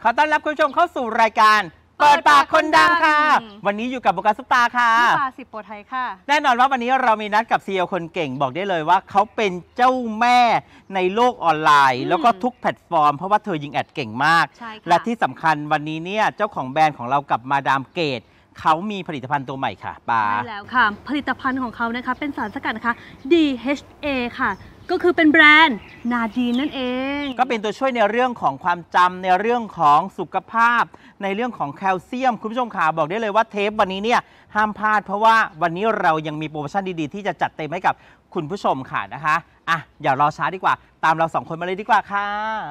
ขอต้อนรับคุณผู้ชมเข้าสู่รายการเปิดปากคนดังค่ะวันนี้อยู่กับโบกัสซุปตาค่ะปาสิบโปรไทยค่ะแน่นอนว่าวันนี้เรามีนัดกับ CEO คนเก่งบอกได้เลยว่าเขาเป็นเจ้าแม่ในโลกออนไลน์แล้วก็ทุกแพลตฟอร์มเพราะว่าเธอยิงแอดเก่งมากและที่สำคัญวันนี้เนี่ยเจ้าของแบรนด์ของเรากับมาดามเกตเขามีผลิตภัณฑ์ตัวใหม่ค่ะปาใช่แล้วค่ะผลิตภัณฑ์ของเขานะคะเป็นสารสกัดนะคะ DHA ค่ะก็คือเป็นแบรนด์นาดีนนั่นเองก็เป็นตัวช่วยในเรื่องของความจำในเรื่องของสุขภาพในเรื่องของแคลเซียมคุณผู้ชมขาบอกได้เลยว่าเทปวันนี้เนี่ยห้ามพลาดเพราะว่าวันนี้เรายังมีโปรโมชั่นดีๆที่จะจัดเต็มให้กับคุณผู้ชมค่ะนะคะอย่ารอช้าดีกว่าตามเรา2คนมาเลยดีกว่าค่ะ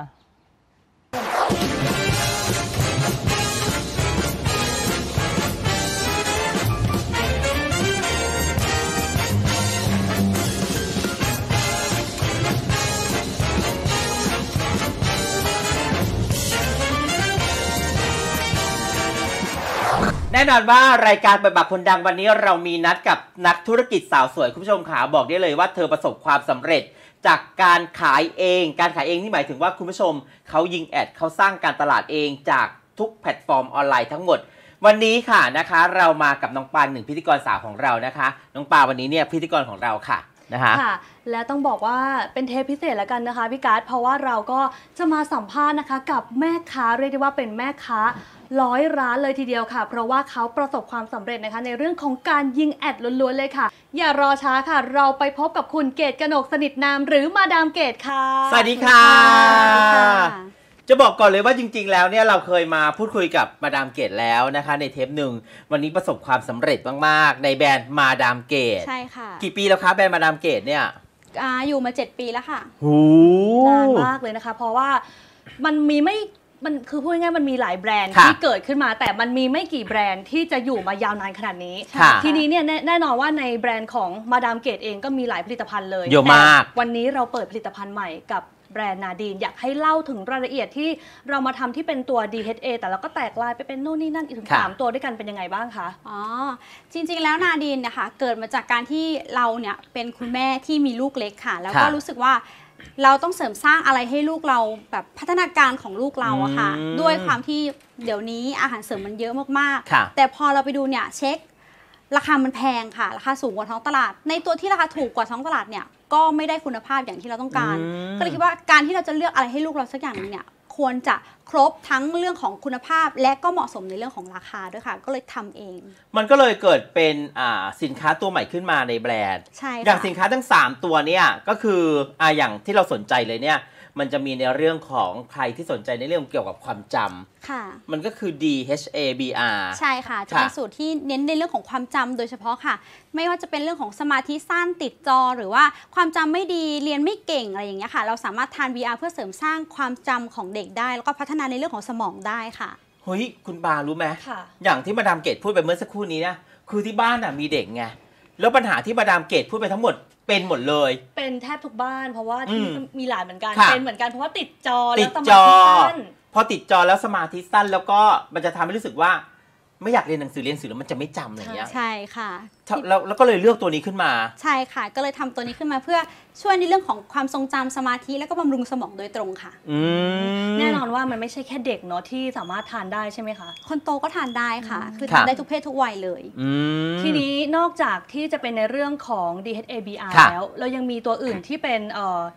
แน่นอนว่ารายการเปิดปากคนดังวันนี้เรามีนัดกับนักธุรกิจสาวสวยคุณผู้ชมขาบอกได้เลยว่าเธอประสบความสำเร็จจากการขายเองนี่หมายถึงว่าคุณผู้ชมเขายิงแอดเขาสร้างการตลาดเองจากทุกแพลตฟอร์มออนไลน์ทั้งหมดวันนี้ค่ะนะคะเรามากับน้องปานหนึ่งพิธีกรสาวของเรานะคะน้องปาวันนี้เนี่ยพิธีกรของเราค่ะนะคะและต้องบอกว่าเป็นเทปพิเศษแล้วกันนะคะพี่การ์ดเพราะว่าเราก็จะมาสัมภาษณ์นะคะกับแม่ค้าเรียกได้ว่าเป็นแม่ค้า100 ร้านเลยทีเดียวค่ะเพราะว่าเขาประสบความสำเร็จนะคะในเรื่องของการยิงแอดล้วนๆเลยค่ะอย่ารอช้าค่ะเราไปพบกับคุณเกตกนกสนิทนามหรือมาดามเกตค่ะสวัสดีค่ะจะบอกก่อนเลยว่าจริงๆแล้วเนี่ยเราเคยมาพูดคุยกับมาดามเกตแล้วนะคะในเทปหนึ่งวันนี้ประสบความสำเร็จมากๆในแบรนด์มาดามเกตใช่ค่ะกี่ปีแล้วคะแบรนด์มาดามเกตเนี่ยอยู่มา7 ปีแล้วค่ะนานมากเลยนะคะเพราะว่ามันคือพูดง่ายๆมันมีหลายแบรนด์ที่เกิดขึ้นมาแต่มันมีไม่กี่แบรนด์ที่จะอยู่มายาวนานขนาดนี้ทีนี้เนี่ยแน่นอนว่าในแบรนด์ของมาดามเกตเองก็มีหลายผลิตภัณฑ์เลยเยอะมากวันนี้เราเปิดผลิตภัณฑ์ใหม่กับแบรนด์นาดีนอยากให้เล่าถึงรายละเอียดที่เรามาทำที่เป็นตัว DHA แต่เราก็แตกลายไปเป็นโน่นนี่นั่นอีกถึง3 ตัวด้วยกันเป็นยังไงบ้างคะจริงๆแล้วนาดีนเนี่ยค่ะเกิดมาจากการที่เราเนี่ยเป็นคุณแม่ที่มีลูกเล็กค่ะแล้วก็รู้สึกว่าเราต้องเสริมสร้างอะไรให้ลูกเราแบบพัฒนาการของลูกเราอะค่ะด้วยความที่เดี๋ยวนี้อาหารเสริมมันเยอะมากๆแต่พอเราไปดูเนี่ยเช็คราคามันแพงค่ะราคาสูงกว่าท้องตลาดในตัวที่ราคาถูกกว่าท้องตลาดเนี่ยก็ไม่ได้คุณภาพอย่างที่เราต้องการก็เลยคิดว่าการที่เราจะเลือกอะไรให้ลูกเราสักอย่างนึงเนี่ยควรจะครบทั้งเรื่องของคุณภาพและก็เหมาะสมในเรื่องของราคาด้วยค่ะก็เลยทำเองมันก็เลยเกิดเป็นสินค้าตัวใหม่ขึ้นมาในแบรนด์ใช่อย่างสินค้าทั้ง3ตัวเนี่ยก็คืออย่างที่เราสนใจเลยเนี่ยมันจะมีในเรื่องของใครที่สนใจในเรื่องเกี่ยวกับความจำค่ะมันก็คือ DHABR ใช่ค่ะจะเป็นสูตรที่เน้นในเรื่องของความจำโดยเฉพาะค่ะไม่ว่าจะเป็นเรื่องของสมาธิสั้นติดจอหรือว่าความจำไม่ดีเรียนไม่เก่งอะไรอย่างเงี้ยค่ะเราสามารถทาน VR เพื่อเสริมสร้างความจำของเด็กได้แล้วก็พัฒนาในเรื่องของสมองได้ค่ะเฮ้ยคุณปารู้ไหมอย่างที่มาดามเกตพูดไปเมื่อสักครู่นี้นะคือที่บ้านมีเด็กไงแล้วปัญหาที่มาดามเกตพูดไปทั้งหมดเป็นหมดเลยเป็นแทบทุกบ้านเพราะว่าที่มีหลานเหมือนกันเป็นเหมือนกันเพราะว่าติดจอแล้วสมาธิสั้นพอติดจอแล้วสมาธิสั้นแล้วก็มันจะทำให้รู้สึกว่าไม่อยากเรียนหนังสือแล้วมันจะไม่จำอะไรอย่างเงี้ยใช่ค่ะแล้วก็เลยเลือกตัวนี้ขึ้นมาใช่ค่ะก็เลยทำตัวนี้ขึ้นมาเพื่อช่วยในเรื่องของความทรงจำสมาธิแล้วก็บำรุงสมองโดยตรงค่ะแน่นอนว่ามันไม่ใช่แค่เด็กเนาะที่สามารถทานได้ใช่ไหมคะคนโตก็ทานได้ค่ะคือทานได้ทุกเพศทุกวัยเลยทีนี้นอกจากที่จะเป็นในเรื่องของ DHABR แล้วเรายังมีตัวอื่นที่เป็น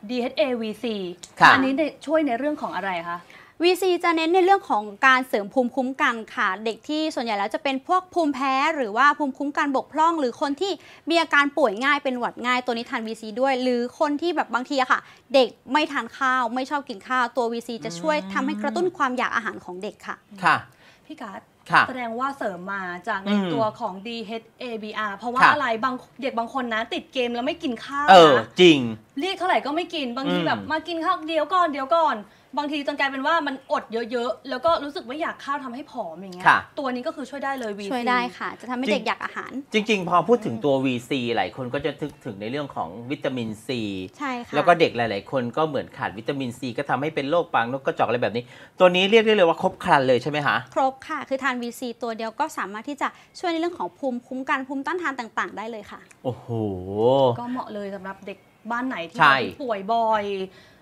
DHAVC อันนี้ช่วยในเรื่องของอะไรคะ VC จะเน้นในเรื่องของการเสริมภูมิคุ้มกันค่ะเด็กที่ส่วนใหญ่แล้วจะเป็นพวกภูมิแพ้หรือว่าภูมิคุ้มกันบกพร่องหรือคนที่มีอาการป่วยง่ายเป็นหวัดง่ายตัวนี้ทาน VC ด้วยหรือคนที่แบบบางทีอะค่ะเด็กไม่ทานข้าวไม่ชอบกินข้าวตัว VC จะช่วยทำให้กระตุ้นความอยากอาหารของเด็กค่ะค่ะพี่การ์ดแสดงว่าเสริมมาจากในตัวของ DHABR เพราะว่าอะไรเด็กบางคนนะติดเกมแล้วไม่กินข้าวนะจริงเรียกเท่าไหร่ก็ไม่กินบางทีแบบมากินข้าวเดี๋ยวก่อนบางทีจนกลายเป็นว่ามันอดเยอะๆแล้วก็รู้สึกไม่อยากข้าวทำให้ผอมอย่างเงี้ยตัวนี้ก็คือช่วยได้เลย VC ช่วยได้ค่ะจะทำให้เด็กอยากอาหารจริงๆพอพูดถึงตัว VC หลายคนก็จะถึงในเรื่องของวิตามินซีใช่ค่ะแล้วก็เด็กหลายๆคนก็เหมือนขาดวิตามินซีก็ทำให้เป็นโรคปากนกกระจอกอะไรแบบนี้ตัวนี้เรียกได้เลยว่าครบครันเลยใช่ไหมคะครบค่ะคือทาน VC ตัวเดียวก็สามารถที่จะช่วยในเรื่องของภูมิคุ้มกันภูมิต้านทานต่างๆได้เลยค่ะโอ้โหก็เหมาะเลยสำหรับเด็กบ้านไหนที่ป่วยบ่อย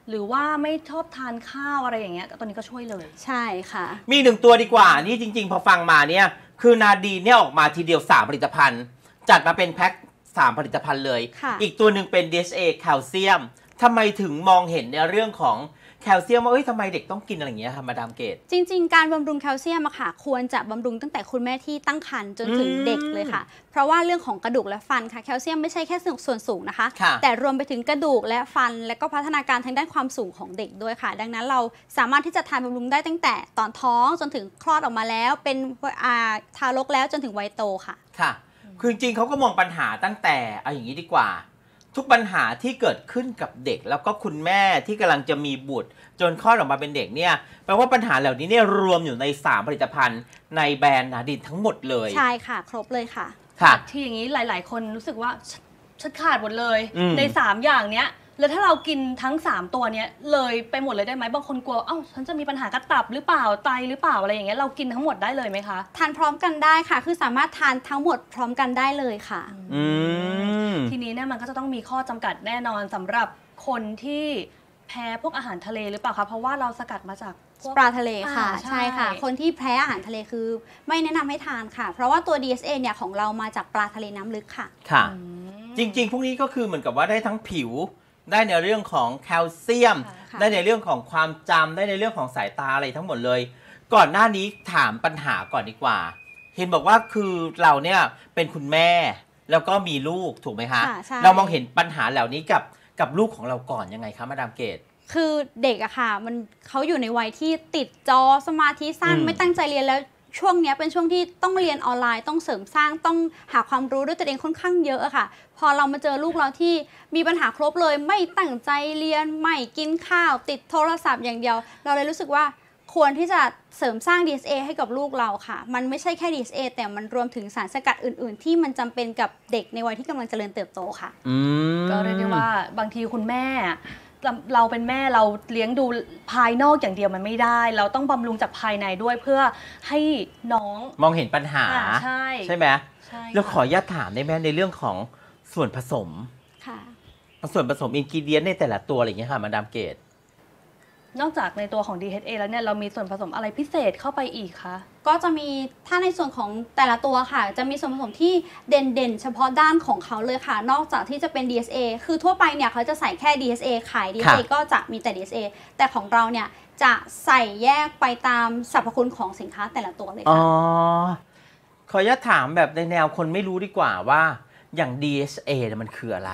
หรือว่าไม่ชอบทานข้าวอะไรอย่างเงี้ยตัวนี้ก็ช่วยเลยใช่ค่ะมี1ตัวดีกว่านี่จริงๆพอฟังมาเนี่ยคือนาดีนเนี่ยออกมาทีเดียว3ผลิตภัณฑ์จัดมาเป็นแพ็ค3ผลิตภัณฑ์เลยอีกตัวหนึ่งเป็น DHA แคลเซียมทำไมถึงมองเห็นในเรื่องของแคลเซียมว่าทำไมเด็กต้องกินอะไรอย่างเงี้ยค่ะมาดามเกตจริงๆการบำรุงแคลเซียมอะค่ะควรจะบำรุงตั้งแต่คุณแม่ที่ตั้งครรภ์จนถึงเด็กเลยค่ะเพราะว่าเรื่องของกระดูกและฟันค่ะแคลเซียมไม่ใช่แค่ส่วนสูงนะคะแต่รวมไปถึงกระดูกและฟันและก็พัฒนาการทางด้านความสูงของเด็กด้วยค่ะดังนั้นเราสามารถที่จะทานบำรุงได้ตั้งแต่ตอนท้องจนถึงคลอดออกมาแล้วเป็นทารกแล้วจนถึงวัยโตค่ะค่ะคือจริงๆเขาก็มองปัญหาตั้งแต่เอาอย่างนี้ดีกว่าทุกปัญหาที่เกิดขึ้นกับเด็กแล้วก็คุณแม่ที่กำลังจะมีบุตรจนคลอดออกมาเป็นเด็กเนี่ยแปลว่าปัญหาเหล่านี้เนี่ยรวมอยู่ใน3ผลิตภัณฑ์ในแบรนด์นาดินทั้งหมดเลยใช่ค่ะครบเลยค่ะค่ะที่อย่างนี้หลายๆคนรู้สึกว่าฉันขาดหมดเลยใน3อย่างเนี้ยแล้วถ้าเรากินทั้ง3ตัวเนี้ยเลยไปหมดเลยได้ไหมบางคนกลัวฉันจะมีปัญหากระตับหรือเปล่าไตหรือเปล่าอะไรอย่างเงี้ยเรากินทั้งหมดได้เลยไหมคะทานพร้อมกันได้ค่ะคือสามารถทานทั้งหมดพร้อมกันได้เลยค่ะทีนี้เนี่ยมันก็จะต้องมีข้อจำกัดแน่นอนสำหรับคนที่แพ้พวกอาหารทะเลหรือเปล่าคะเพราะว่าเราสกัดมาจากปลาทะเลค่ะใช่ค่ะคนที่แพ้อาหารทะเลคือไม่แนะนำให้ทานค่ะเพราะว่าตัว DHA เนี่ยของเรามาจากปลาทะเลน้ำลึกค่ะค่ะจริงๆพวกนี้ก็คือเหมือนกับว่าได้ทั้งผิวได้ในเรื่องของแคลเซียมได้ในเรื่องของความจำได้ในเรื่องของสายตาอะไรทั้งหมดเลยก่อนหน้านี้ถามปัญหาก่อนดีกว่าเห็นบอกว่าคือเราเนี่ยเป็นคุณแม่แล้วก็มีลูกถูกไหมคะเรามองเห็นปัญหาเหล่านี้กับลูกของเราก่อนยังไงคะมาดามเกตคือเด็กอะค่ะเขาอยู่ในวัยที่ติดจอสมาธิสั้นไม่ตั้งใจเรียนแล้วช่วงนี้เป็นช่วงที่ต้องเรียนออนไลน์ต้องเสริมสร้างต้องหาความรู้ด้วยตัวเองค่อนข้างเยอะอะค่ะพอเรามาเจอลูกเราที่มีปัญหาครบเลยไม่ตั้งใจเรียนไม่กินข้าวติดโทรศัพท์อย่างเดียวเราเลยรู้สึกว่าควรที่จะเสริมสร้าง DHA ให้กับลูกเราค่ะมันไม่ใช่แค่ DHA แต่มันรวมถึงสารสกัดอื่นๆที่มันจำเป็นกับเด็กในวัยที่กำลังเจริญเติบโตค่ะก็เรียกได้ว่าบางทีคุณแม่เราเป็นแม่เราเลี้ยงดูภายนอกอย่างเดียวมันไม่ได้เราต้องบำรุงจากภายในด้วยเพื่อให้น้องมองเห็นปัญหาใช่ไหมใช่แล้วขออนุญาตถามได้ไหมในเรื่องของส่วนผสมค่ะส่วนผสมอินกิเดียนในแต่ละตัวอะไรอย่างเงี้ยค่ะมาดามเกตนอกจากในตัวของ DHA แล้วเนี่ยเรามีส่วนผสมอะไรพิเศษเข้าไปอีกคะก็จะมีถ้าในส่วนของแต่ละตัวค่ะจะมีส่วนผสมที่เด่นๆเฉพาะด้านของเขาเลยค่ะนอกจากที่จะเป็น DHA คือทั่วไปเนี่ยเขาจะใส่แค่ DHA ขาย DHA ก็จะมีแต่ DHA แต่ของเราเนี่ยจะใส่แยกไปตามสรรพคุณของสินค้าแต่ละตัวเลยค่ะขออนุญาตถามแบบในแนวคนไม่รู้ดีกว่าว่าอย่าง DHA มันคืออะไร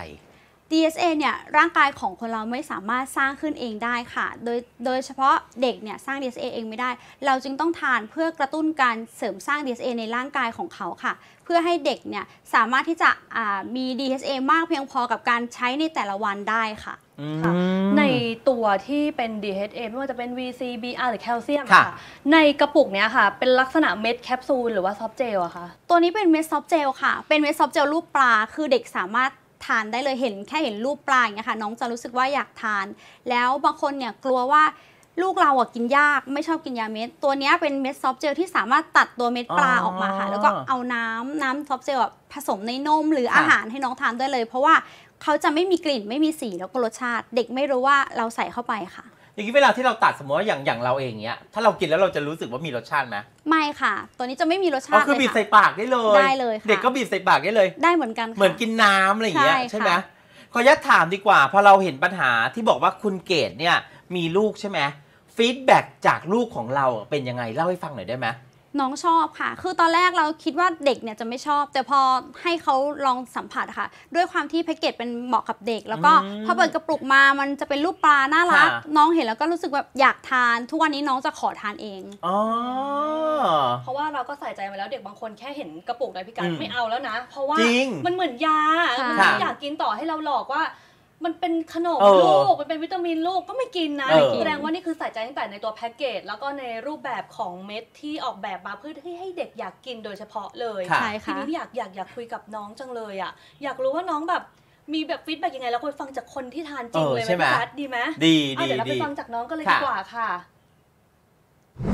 DHA เนี่ยร่างกายของคนเราไม่สามารถสร้างขึ้นเองได้ค่ะโดยเฉพาะเด็กเนี่ยสร้าง DHA เองไม่ได้เราจึงต้องทานเพื่อกระตุ้นการเสริมสร้าง DHA ในร่างกายของเขาค่ะเพื่อให้เด็กเนี่ยสามารถที่จะมี DHA มากเพียงพอกับการใช้ในแต่ละวันได้ค่ะในตัวที่เป็น DHA ไม่ว่าจะเป็น VCBR หรือแคลเซียมค่ะในกระปุกเนี้ยค่ะเป็นลักษณะเม็ดแคปซูลหรือว่าซอฟต์เจลอะคะตัวนี้เป็นเม็ดซอฟต์เจลค่ะเป็นเม็ดซอฟต์เจลรูปปลาคือเด็กสามารถทานได้เลยแค่เห็นรูปปลาอย่างเงี้ยค่ะน้องจะรู้สึกว่าอยากทานแล้วบางคนเนี่ยกลัวว่าลูกเรากินยากไม่ชอบกินยาเม็ดตัวนี้เป็นเม็ดซอฟต์เจลที่สามารถตัดตัวเม็ดปลาออกมาค่ะแล้วก็เอาน้ำซอฟต์เจลผสมในนมหรืออาหารให้น้องทานได้เลยเพราะว่าเขาจะไม่มีกลิ่นไม่มีสีแล้วก็รสชาติเด็กไม่รู้ว่าเราใส่เข้าไปค่ะอย่างนี้เวลาที่เราตัดสมมติว่าอย่างเราเองเนี้ยถ้าเรากินแล้วเราจะรู้สึกว่ามีรสชาติไหมไม่ค่ะตัวนี้จะไม่มีรสชาติคือบีบใส่ปากได้เลยได้เลยเด็กก็บีบใส่ปากได้เลยได้เหมือนกันเหมือนกินน้ำอะไรอย่างเงี้ยใช่ไหมขออนุญาตถามดีกว่าพอเราเห็นปัญหาที่บอกว่าคุณเกดเนี่ยมีลูกใช่ไหมฟีดแบ็กจากลูกของเราเป็นยังไงเล่าให้ฟังหน่อยได้ไหมน้องชอบค่ะคือตอนแรกเราคิดว่าเด็กเนี่ยจะไม่ชอบแต่พอให้เขาลองสัมผัสค่ะด้วยความที่แพ็กเกจเป็นเหมาะกับเด็กแล้วก็พอเปิดกระปุกมามันจะเป็นรูปปลาน่ารักน้องเห็นแล้วก็รู้สึกแบบอยากทานทุกวันนี้น้องจะขอทานเองเพราะว่าเราก็ใส่ใจมาแล้วเด็กบางคนแค่เห็นกระปุกในพิการไม่เอาแล้วนะเพราะว่ามันเหมือนยามันอยากกินต่อให้เราหลอกว่ามันเป็นขนมลูกมันเป็นวิตามินลูกก็ไม่กินนะแสดงว่านี่คือใส่ใจตั้งแต่ในตัวแพ็กเกจแล้วก็ในรูปแบบของเม็ดที่ออกแบบมาเพื่อที่ให้เด็กอยากกินโดยเฉพาะเลยทีนี้อยากคุยกับน้องจังเลยอ่ะอยากรู้ว่าน้องแบบมีแบบฟีดแบ็กยังไงแล้วคุยฟังจากคนที่ทานจริงเลยไหมพี่แพทดีไหมดีเดี๋ยวเราไปฟังจากน้องกันเลยดีกว่าค่ะ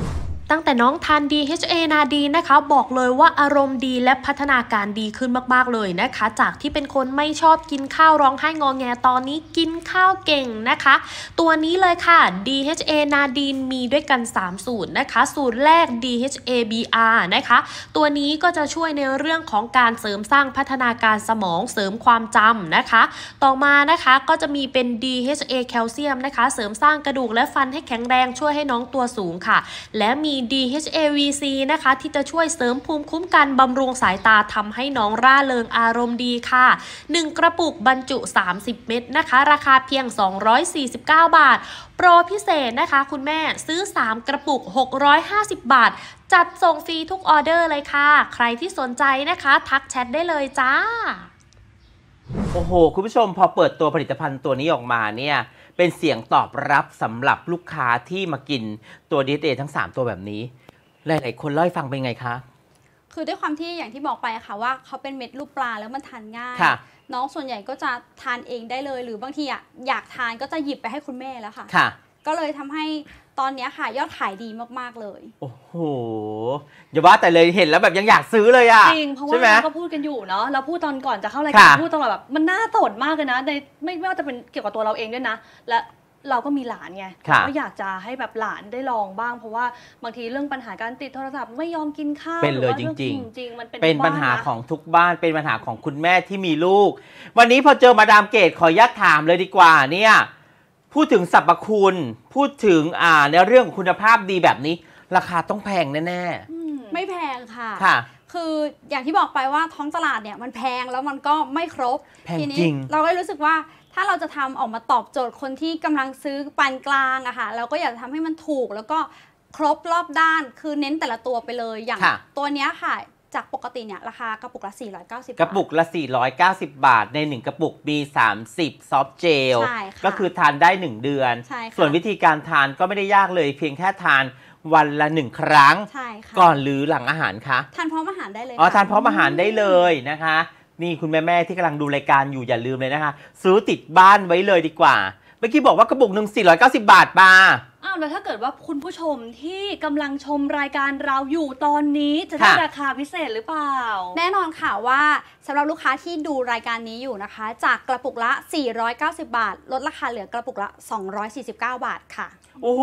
ตั้งแต่น้องทาน DHA นาดีนนะคะบอกเลยว่าอารมณ์ดีและพัฒนาการดีขึ้นมากๆเลยนะคะจากที่เป็นคนไม่ชอบกินข้าวร้องไห้งอแงตอนนี้กินข้าวเก่งนะคะตัวนี้เลยค่ะ DHA นาดีนมีด้วยกัน3สูตรนะคะสูตรแรก DHA BR นะคะตัวนี้ก็จะช่วยในเรื่องของการเสริมสร้างพัฒนาการสมองเสริมความจำนะคะต่อมานะคะก็จะมีเป็น DHA แคลเซียมนะคะเสริมสร้างกระดูกและฟันให้แข็งแรงช่วยให้น้องตัวสูงค่ะและมี DHA VC นะคะที่จะช่วยเสริมภูมิคุ้มกันบำรุงสายตาทำให้น้องร่าเริงอารมณ์ดีค่ะ1กระปุกบรรจุ30เม็ดนะคะราคาเพียง249 บาทโปรพิเศษนะคะคุณแม่ซื้อ3กระปุก650 บาทจัดส่งฟรีทุกออเดอร์เลยค่ะใครที่สนใจนะคะทักแชทได้เลยจ้าโอ้โหคุณผู้ชมพอเปิดตัวผลิตภัณฑ์ตัวนี้ออกมาเนี่ยเป็นเสียงตอบรับสำหรับลูกค้าที่มากินตัว DHA ทั้ง3ตัวแบบนี้หลายๆคนเล่าให้ฟังเป็นไงคะคือด้วยความที่อย่างที่บอกไปค่ะว่าเขาเป็นเม็ดลูกปลาแล้วมันทานง่ายน้องส่วนใหญ่ก็จะทานเองได้เลยหรือบางทีอยากทานก็จะหยิบไปให้คุณแม่แล้วค่ะก็เลยทำให้ตอนนี้ค่ะยอดขายดีมากๆเลยโอ้โหอย่าว่าแต่เลยเห็นแล้วแบบยังอยากซื้อเลยอ่ะจริงเพราะว่าเราก็พูดกันอยู่เนาะเราพูดตอนก่อนจะเข้ารายการพูดตลอดแบบมันน่าสนมากเลยนะในไม่ว่าจะเป็นเกี่ยวกับตัวเราเองด้วยนะและเราก็มีหลานไงก็อยากจะให้แบบหลานได้ลองบ้างเพราะว่าบางทีเรื่องปัญหาการติดโทรศัพท์ไม่ยอมกินข้าวเป็นเลยจริงๆมันเป็นปัญหาของทุกบ้านเป็นปัญหาของคุณแม่ที่มีลูกวันนี้พอเจอมาดามเกตขออนุญาตถามเลยดีกว่าเนี่ยพูดถึงสรรพคุณพูดถึงในเรื่องของคุณภาพดีแบบนี้ราคาต้องแพงแน่ๆไม่แพงค่ะคืออย่างที่บอกไปว่าท้องตลาดเนี่ยมันแพงแล้วมันก็ไม่ครบทีนี้เราก็รู้สึกว่าถ้าเราจะทำออกมาตอบโจทย์คนที่กำลังซื้อปานกลางอะค่ะเราก็อยากจะทำให้มันถูกแล้วก็ครบรอบด้านคือเน้นแต่ละตัวไปเลยอย่างตัวเนี้ยค่ะจากปกติเนี่ยราคากระปุกละ490 บาทกระปุกละ490 บาทใน1กระปุกมี30ซอฟต์เจลก็คือทานได้1เดือนส่วนวิธีการทานก็ไม่ได้ยากเลยเพียงแค่ทานวันละ1ครั้งก่อนหรือหลังอาหารคะทานพร้อมอาหารได้เลยทานพร้อมอาหารได้เลยนะคะนี่คุณแม่ๆที่กำลังดูรายการอยู่อย่าลืมเลยนะคะซื้อติดบ้านไว้เลยดีกว่าเมื่อกี้บอกว่ากระปุกหนึ่ง490 บาทป่ะแล้วถ้าเกิดว่าคุณผู้ชมที่กำลังชมรายการเราอยู่ตอนนี้จะได้ราคาพิเศษหรือเปล่าแน่นอนค่ะว่าสำหรับลูกค้าที่ดูรายการนี้อยู่นะคะจากกระปุกละ490 บาทลดราคาเหลือกระปุกละ249 บาทค่ะโอ้โห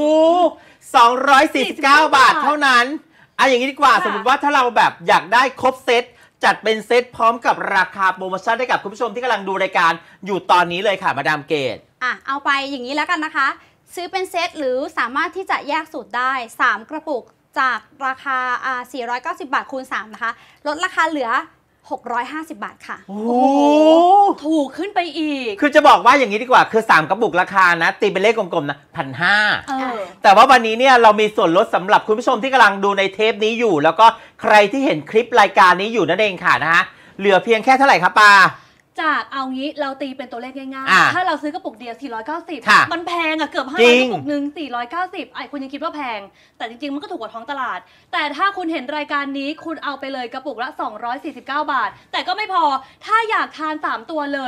249 บาทเท่านั้นอย่างนี้ดีกว่าสมมติว่าถ้าเราแบบอยากได้ครบเซตจัดเป็นเซตพร้อมกับราคาโปรโมชั่นให้กับคุณผู้ชมที่กำลังดูรายการอยู่ตอนนี้เลยค่ะมาดามเกตเอาไปอย่างนี้แล้วกันนะคะซื้อเป็นเซตหรือสามารถที่จะแยกสูตรได้3กระปุกจากราคา490 บาทคูณ3นะคะลดราคาเหลือ650 บาทค่ะโอ้โหถูกขึ้นไปอีกคือจะบอกว่าอย่างนี้ดีกว่าคือ3กระปุกราคานะตีเป็นเลขกลมๆนะ1,500แต่ว่าวันนี้เนี่ยเรามีส่วนลดสำหรับคุณผู้ชมที่กำลังดูในเทปนี้อยู่แล้วก็ใครที่เห็นคลิปรายการนี้อยู่นั่นเองค่ะนะฮะเหลือเพียงแค่เท่าไหร่ครับปาจากเอางี้เราตีเป็นตัวเลขง่ายๆถ้าเราซื้อกระปุกเดียว490มันแพงเกือบ500กระปุกนึง490คุณยังคิดว่าแพงแต่จริงๆมันก็ถูกกว่าท้องตลาดแต่ถ้าคุณเห็นรายการนี้คุณเอาไปเลยกระปุกละ249 บาทแต่ก็ไม่พอถ้าอยากทาน3ตัวเลย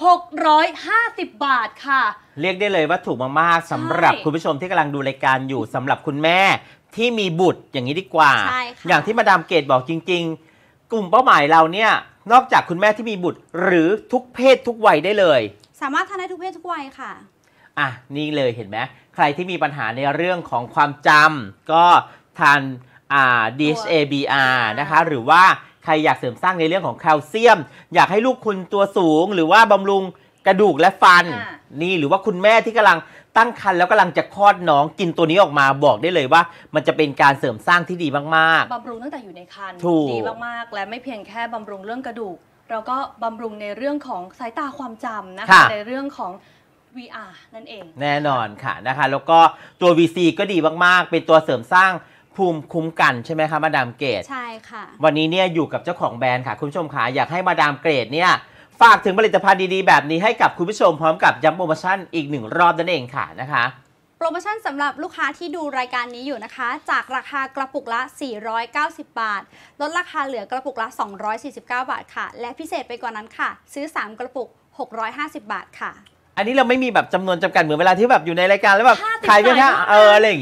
650 บาทค่ะเรียกได้เลยว่าถูกมากๆสำหรับคุณผู้ชมที่กำลังดูรายการอยู่สำหรับคุณแม่ที่มีบุตรอย่างนี้ดีกว่าอย่างที่มาดามเกตบอกจริงๆกลุ่มเป้าหมายเราเนี่ยนอกจากคุณแม่ที่มีบุตรหรือทุกเพศทุกวัยได้เลยสามารถทานได้ทุกเพศทุกวัยค่ะนี่เลยเห็นไหมใครที่มีปัญหาในเรื่องของความจำก็ทานDHA BR นะคะหรือว่าใครอยากเสริมสร้างในเรื่องของแคลเซียมอยากให้ลูกคุณตัวสูงหรือว่าบำรุงกระดูกและฟันนี่หรือว่าคุณแม่ที่กำลังตั้งครรภ์แล้วกำลังจะคลอดน้องกินตัวนี้ออกมาบอกได้เลยว่ามันจะเป็นการเสริมสร้างที่ดีมากๆบำรุงตั้งแต่อยู่ในครรภ์ดีมากๆและไม่เพียงแค่บำรุงเรื่องกระดูกเราก็บำรุงในเรื่องของสายตาความจำนะคะในเรื่องของ VR นั่นเองแน่นอนค่ะนะคะแล้วก็ตัว VC ก็ดีมากๆเป็นตัวเสริมสร้างภูมิคุ้มกันใช่ไหมคะมาดามเกรดใช่ค่ะวันนี้เนี่ยอยู่กับเจ้าของแบรนด์ค่ะคุณผู้ชมค่ะอยากให้มาดามเกรดเนี่ยฝากถึงผลิตภัณฑ์ดีๆแบบนี้ให้กับคุณผู้ชมพร้อมกับย้ำโปรโมชั่นอีก1รอบนั่นเองค่ะนะคะโปรโมชั่นสำหรับลูกค้าที่ดูรายการนี้อยู่นะคะจากราคากระปุกละ490 บาทลดราคาเหลือกระปุกละ249 บาทค่ะและพิเศษไปกว่านั้นค่ะซื้อ3กระปุก650 บาทค่ะอันนี้เราไม่มีแบบจำนวนจำกัดเหมือนเวลาที่แบบอยู่ในรายการแล้วแบบขายเพียงแค่อะไรอย่างเงี้ยไม่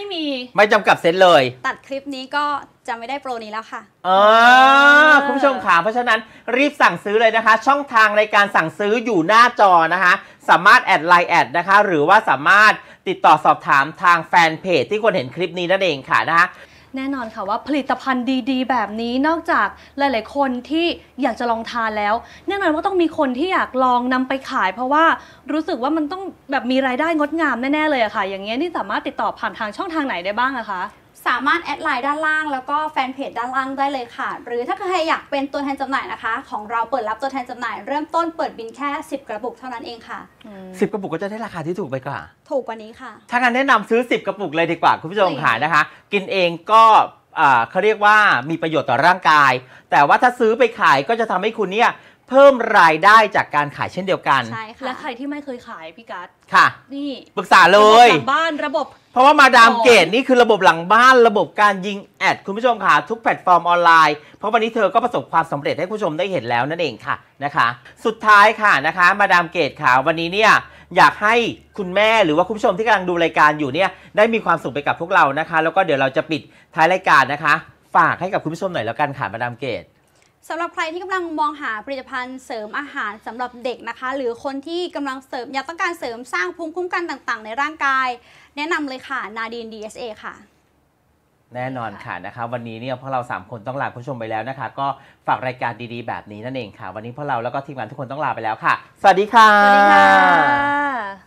ไม่จำกัดเซ็ตเลยตัดคลิปนี้ก็จะไม่ได้โปรนี้แล้วค่ะคุณผู้ชมขาเพราะฉะนั้นรีบสั่งซื้อเลยนะคะช่องทางในการสั่งซื้ออยู่หน้าจอนะคะสามารถแอดไลน์แอดนะคะหรือว่าสามารถติดต่อสอบถามทางแฟนเพจที่คนเห็นคลิปนี้นั่นเองค่ะนะคะแน่นอนค่ะว่าผลิตภัณฑ์ดีๆแบบนี้นอกจากหลายๆคนที่อยากจะลองทานแล้วแน่นอนว่าต้องมีคนที่อยากลองนำไปขายเพราะว่ารู้สึกว่ามันต้องแบบมีรายได้งดงามแน่ๆเลยอะค่ะอย่างเงี้ยนี่สามารถติดต่อผ่านทางช่องทางไหนได้บ้างอะคะสามารถแอดไลน์ด้านล่างแล้วก็แฟนเพจด้านล่างได้เลยค่ะหรือถ้าใครอยากเป็นตัวแทนจำหน่ายนะคะของเราเปิดรับตัวแทนจำหน่ายเริ่มต้นเปิดบินแค่10 กระปุกเท่านั้นเองค่ะ 10 กระปุกก็จะได้ราคาที่ถูกไปกว่าถูกกว่านี้ค่ะถ้างั้นแนะนำซื้อ10 กระปุกเลยดีกว่าคุณผู้ชมค่ะนะคะกินเองก็เขาเรียกว่ามีประโยชน์ต่อร่างกายแต่ว่าถ้าซื้อไปขายก็จะทำให้คุณเนี่ยเพิ่มรายได้จากการขายเช่นเดียวกันใช่ค่ะและใครที่ไม่เคยขายพี่กัสค่ะนี่ปรึกษาเลยระบบหลังบ้านระบบเพราะว่ามาดามเกตนี่คือระบบหลังบ้านระบบการยิงแอดคุณผู้ชมค่ะทุกแพลตฟอร์มออนไลน์เพราะวันนี้เธอก็ประสบความสำเร็จให้คุณผู้ชมได้เห็นแล้วนั่นเองค่ะนะคะสุดท้ายค่ะนะคะมาดามเกตค่ะวันนี้เนี่ยอยากให้คุณแม่หรือว่าคุณผู้ชมที่กำลังดูรายการอยู่เนี่ยได้มีความสุขไปกับพวกเรานะคะแล้วก็เดี๋ยวเราจะปิดท้ายรายการนะคะฝากให้กับคุณผู้ชมหน่อยแล้วกันค่ะมาดามเกตสำหรับใครที่กำลังมองหาผลิตภัณฑ์เสริมอาหารสำหรับเด็กนะคะหรือคนที่กำลังอยากต้องการเสริมสร้างภูมิคุ้มกันต่างๆในร่างกายแนะนำเลยค่ะนาดีน DSA ค่ะแน่นอนค่ะนะคะวันนี้เนี่ยพวกเรา3คนต้องลาคุณผู้ชมไปแล้วนะคะก็ฝากรายการดีๆแบบนี้นั่นเองค่ะวันนี้พวกเราแล้วก็ทีมงานทุกคนต้องลาไปแล้วค่ะสวัสดีค่ะสวัสดีค่ะ